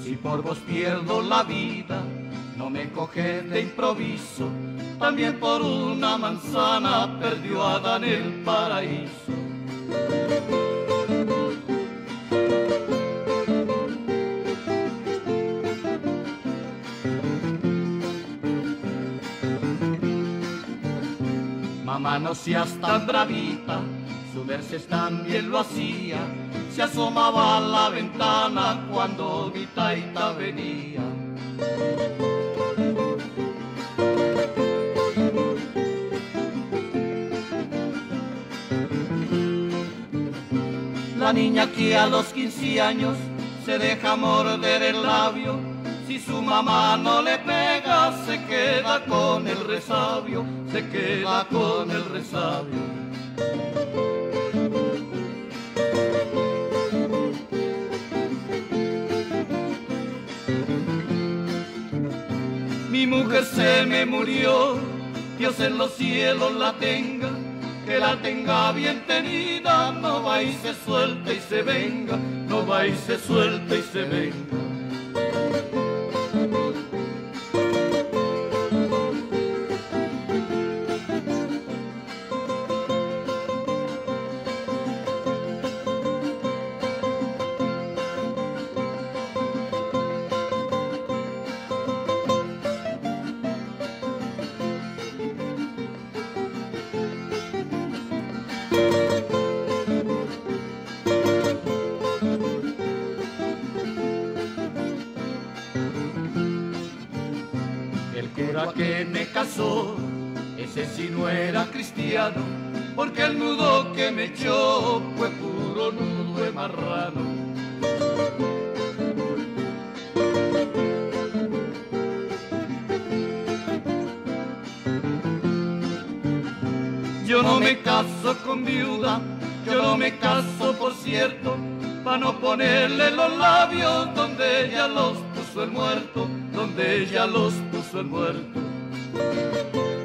Si por vos pierdo la vida, no me coges de improviso. También por una manzana perdió Adán el paraíso. Mamá, no seas tan bravita, su Mercedes también lo hacía. Se asomaba a la ventana cuando mi taita venía. La niña que a los 15 años se deja morder el labio, si su mamá no le pega, se queda con el resabio, se queda con el resabio. Mi mujer se me murió, Dios en los cielos la tenga, que la tenga bien tenida, no va y se suelta y se venga, no va y se suelta y se venga. El cura que me casó, ese sí no era cristiano, porque el nudo que me echó fue puro nudo de marrano. Yo no me caso con viuda, yo no me caso por cierto, pa' no ponerle los labios donde ella los puso el muerto, donde ella los puso el muerto.